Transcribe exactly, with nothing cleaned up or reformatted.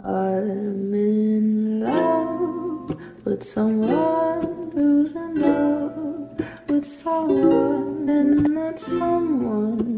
I'm in love with someone who's in love with someone, and that someone